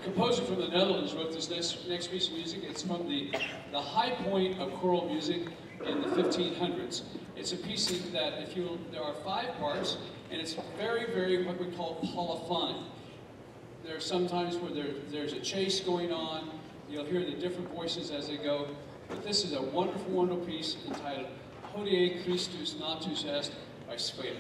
composer from the Netherlands wrote this next piece of music. It's from the high point of choral music in the 1500s. It's a piece that, there are 5 parts, and it's very, very what we call polyphonic. There are some times where there's a chase going on. You'll hear the different voices as they go. But this is a wonderful, wonderful piece entitled Hodie Christus Natus Est by Squele.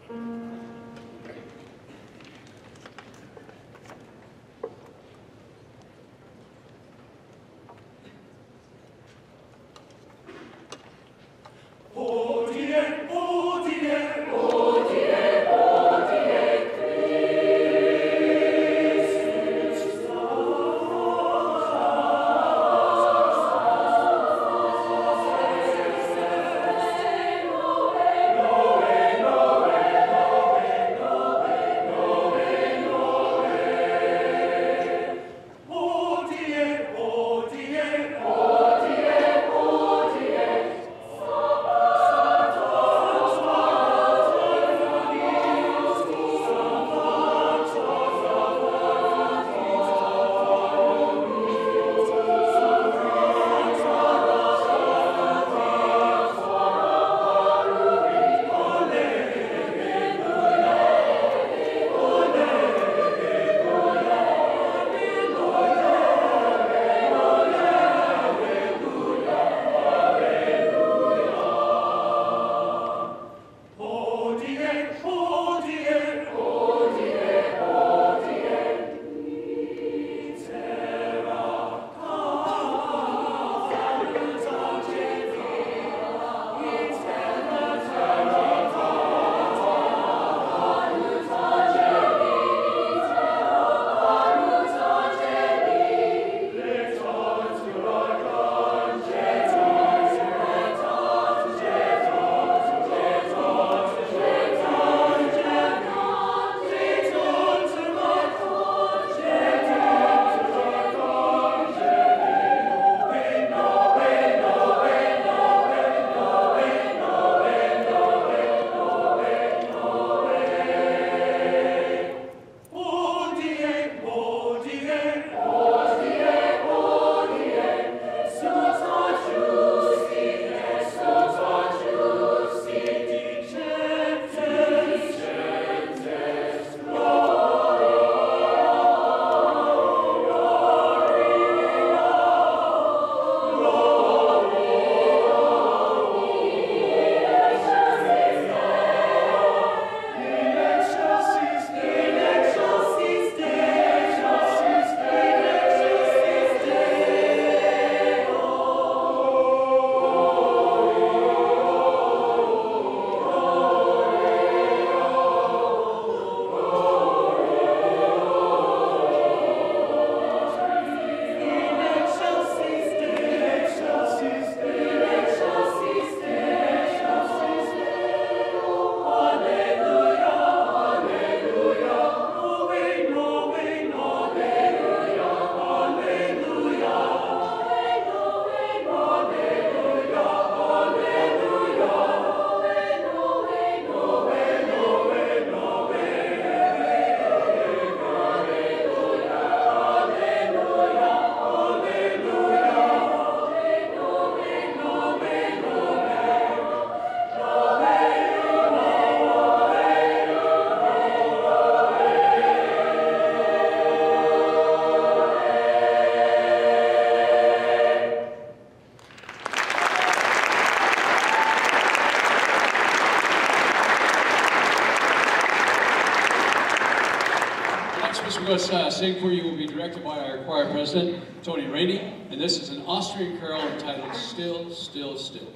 What's sing for you will be directed by our choir president, Tony Rainey, and this is an Austrian carol entitled Still, Still, Still.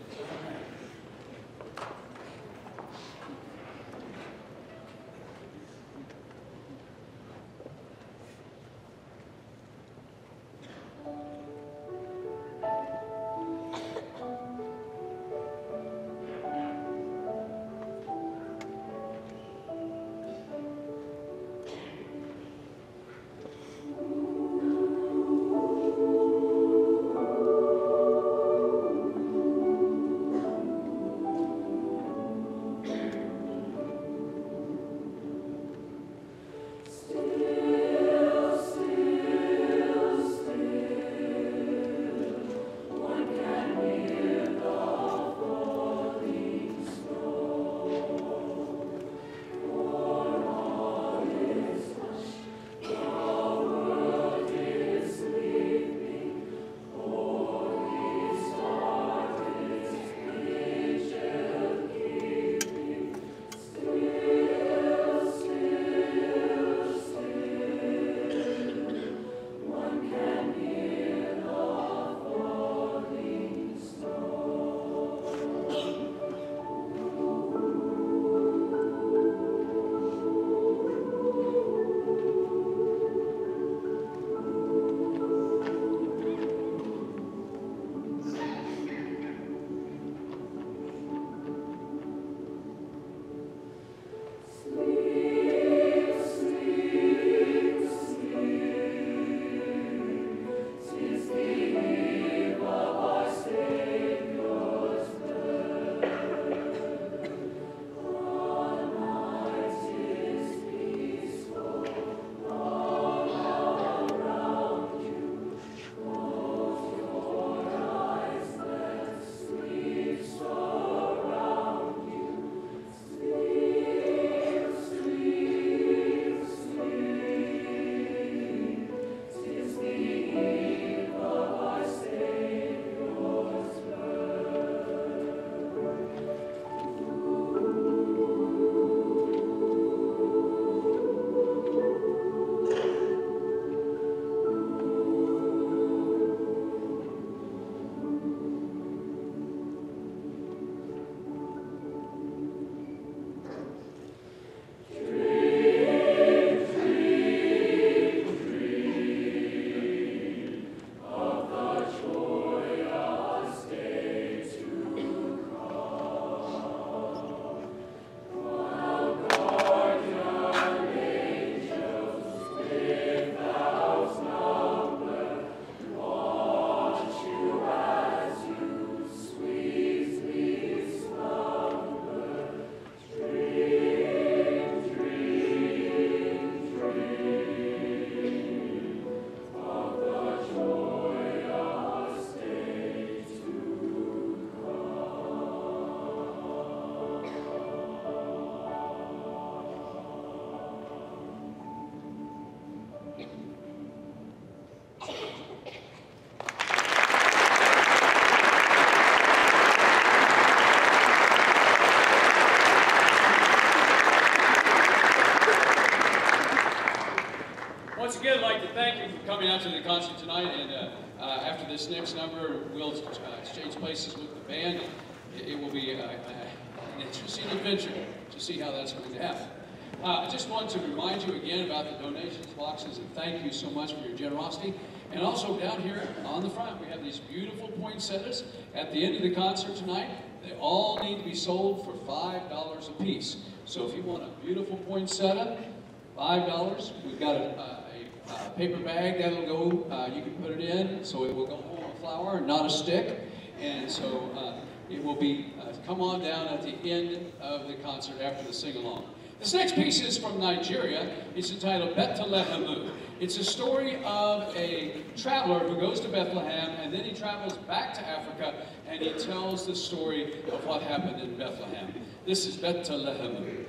Once again, I'd like to thank you for coming out to the concert tonight, and after this next number, we'll exchange places with the band. It will be an interesting adventure to see how that's going to happen. I just want to remind you again about the donations boxes, and thank you so much for your generosity. And also down here on the front, we have these beautiful poinsettias at the end of the concert tonight. They all need to be sold for $5 a piece. So if you want a beautiful poinsettia, $5. We've got a paper bag that'll go, you can put it in, so it will go home a flower and not a stick. And so it will be, come on down at the end of the concert after the sing-along. This next piece is from Nigeria. It's entitled Bethlehemu. It's a story of a traveler who goes to Bethlehem, and then he travels back to Africa, and he tells the story of what happened in Bethlehem. This is Bethlehemu.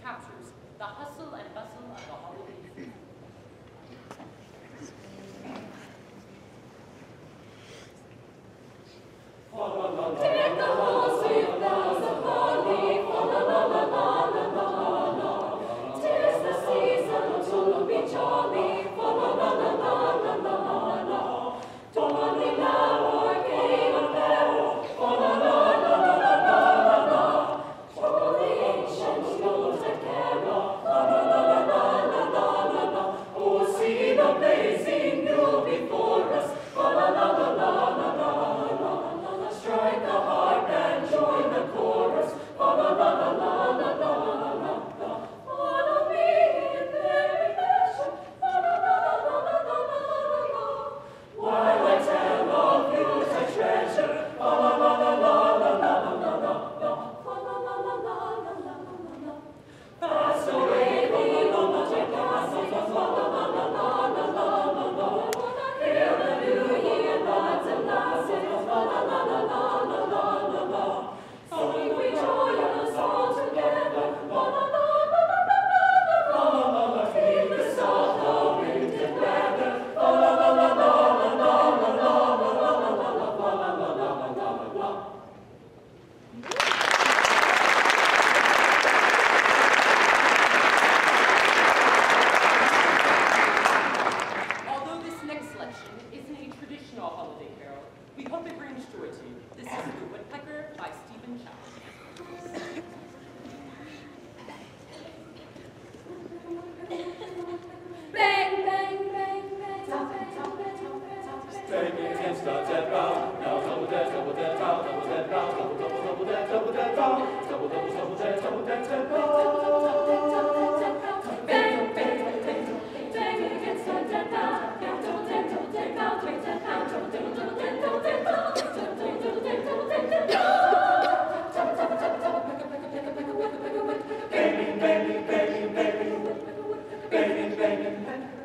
captures the hustle and bustle of the holiday season. Take the horse with bells of holly, fa la la la la la la la. 'Tis the season to be jolly, fa la la la la la la la. Dolly now or gay apparel, fa la la la la la la. Through the ancient fields and carol, fa la la la la la la la. Oh, see the blazing new before us, fa la la la la la la. Strike the harp and join the chorus, fa la la la la la la la. Follow me in merry fashion, fa la la la la la la la. While I tell of youth and treasure, fa la la la la la la la la. Fa la la la la la la la. Pass away the moment of passing, fa la la la la la la la. Hail the new year, lads and lasses, fa la la la la la la la. Sing we joyous all together, fa la la la la la la la la. Feel the soft of winter weather, fa la la la la la la la la la la la la la la la la. Although this next selection isn't a traditional holiday carol, we hope it brings joy to you. This is The Woodpecker by Stephen Chow. Bang, bang, bang, bang, tap, tap, tap, tap. Bang against the dead bow, now double dead bow, double dead bow, double dead, double dead bow, double dead bow. Bang, bang, bang, bang against the dead bow, now double dead bow, double dead bow, double dead, double dead bow, double dead bow, double dead bow. Banging, banging, banging, banging, banging, banging.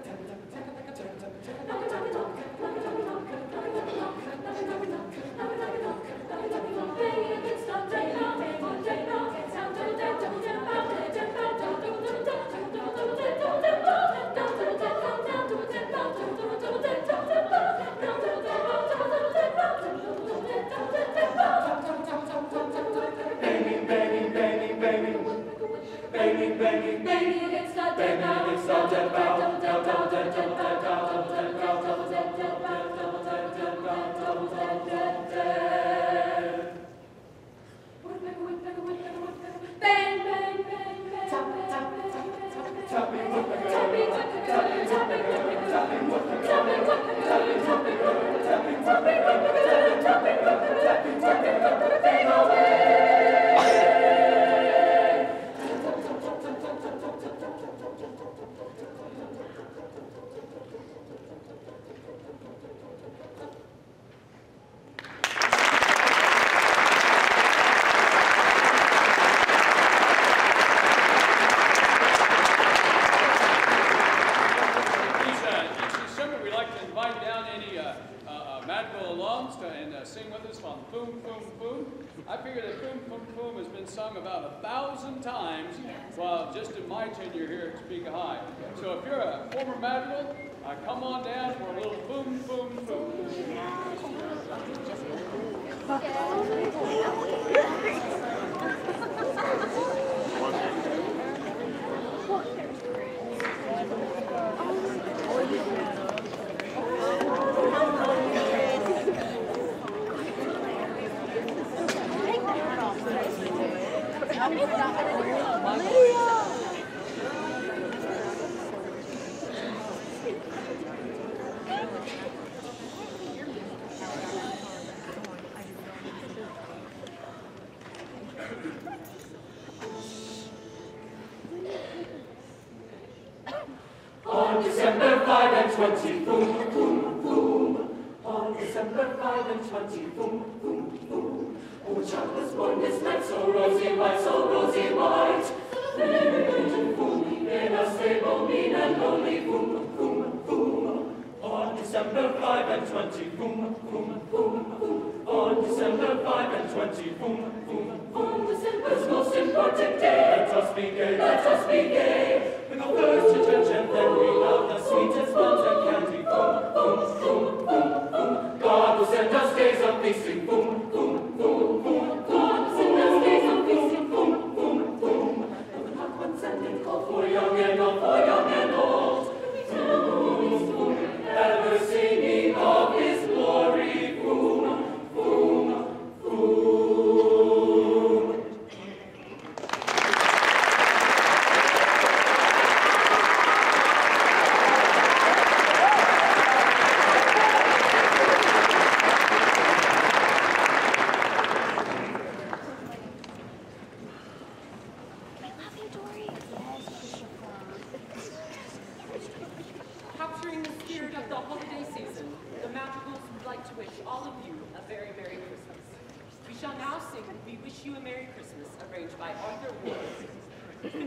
Banging, banging, banging, banging, banging, banging, Banging against the dead bow, banging against the dead bow, now double dead, double dead bow, double dead bow, double dead, double dead, double dead, double dead, double dead. Woodpecker, woodpecker, woodpecker, woodpecker. Bang, bang, bang, bang, tap, bang, tap, bang, tap, bang. tapping woodpecker, Tapping woodpecker, tapping woodpecker, tapping woodpecker, tapping woodpecker, tapping woodpecker, tapping tapping woodpecker, tapping woodpecker, tapping woodpecker, bang away. Each summer we like to invite down any Madville alums and sing with us on Boom, Boom, Boom. I figure that Boom, Boom, Boom has been sung about 1,000 times while just in my tenure here at Topeka High. So if you're a former Madville, come on down for a little Boom, Boom, Boom. On December 5 and 20, boom, boom, boom. On December 5 and 20, boom, boom, boom. Oh, a child was born this night, so rosy white, so rosy white. Boom, in a stable, mean and lonely, boom, boom, boom. On December 5 and 20, boom, boom, boom, boom. On December 5 and 20, boom, boom, boom. this most important day. Let us be gay, let us be gay. We go first to church and then we have the sweetest buns and candy. Boom, boom, boom, boom, boom. God will send us days of feasting. Boom, boom, boom, boom. God will send us days of feasting. Boom, boom, boom. And hot ones and then cold for young and old, for young and old. Boom, boom. Ever singing of His glory. Boom, boom, boom. Capturing the spirit of the holiday season, the Madrigals would like to wish all of you a very Merry Christmas. We shall now sing We Wish You a Merry Christmas, arranged by Arthur Ward.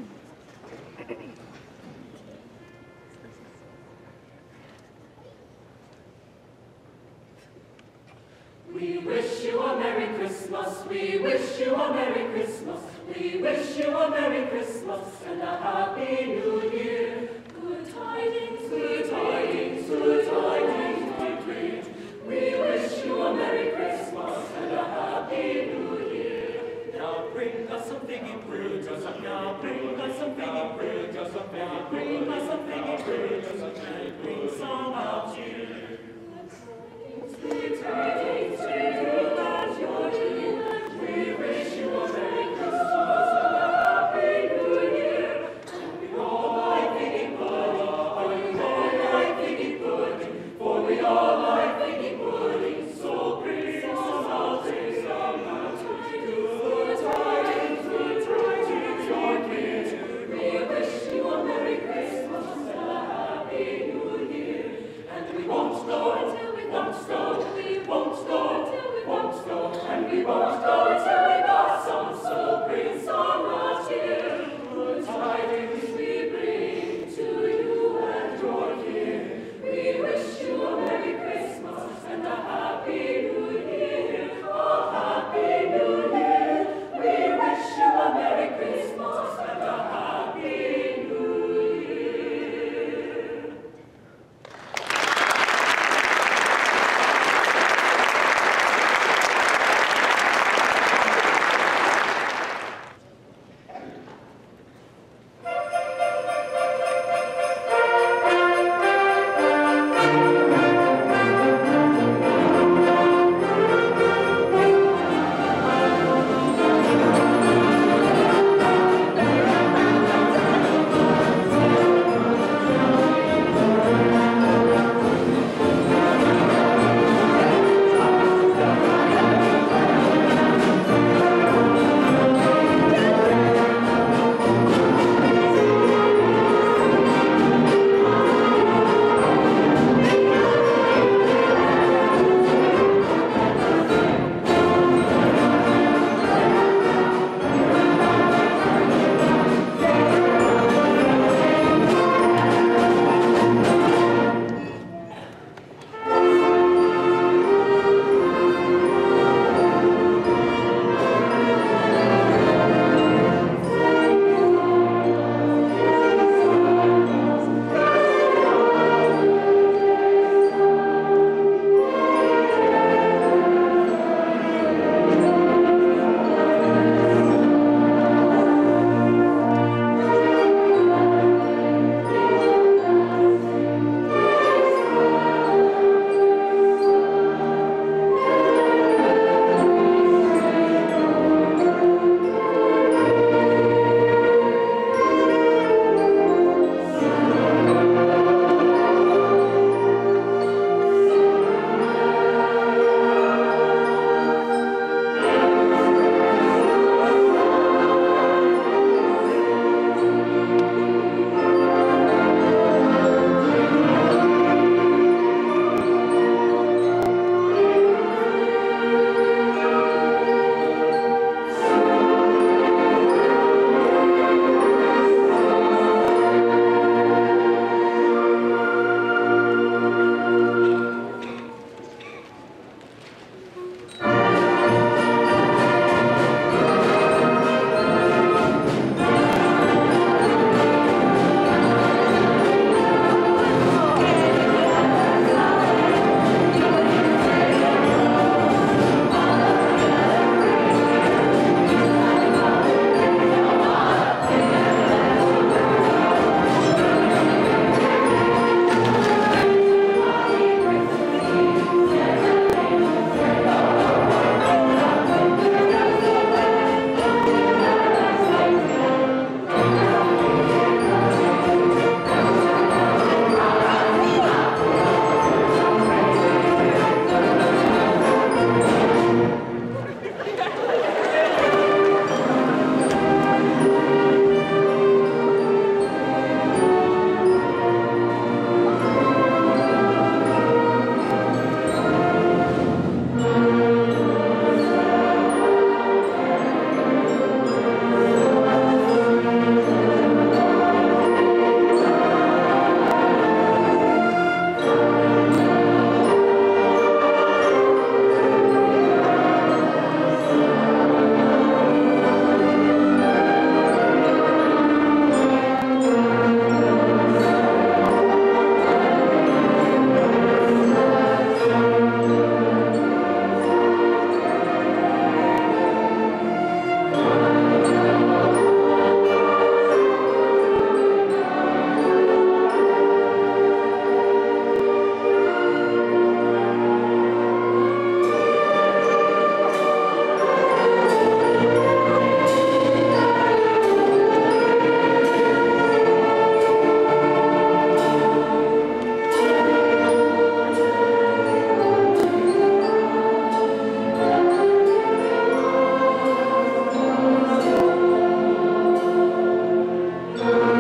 We wish you a Merry Christmas, we wish you a Merry Christmas, we wish you a Merry Christmas and a Happy New Year. Good tidings, good tidings, good tidings, my great. We wish you a Merry Christmas and a Happy New Year. Now bring us something in bread, now bring us something in bread, now bring us something in bread, and bring some out here. Good tidings to you that you're here. We wish you a Merry Christmas and a Happy Thank you.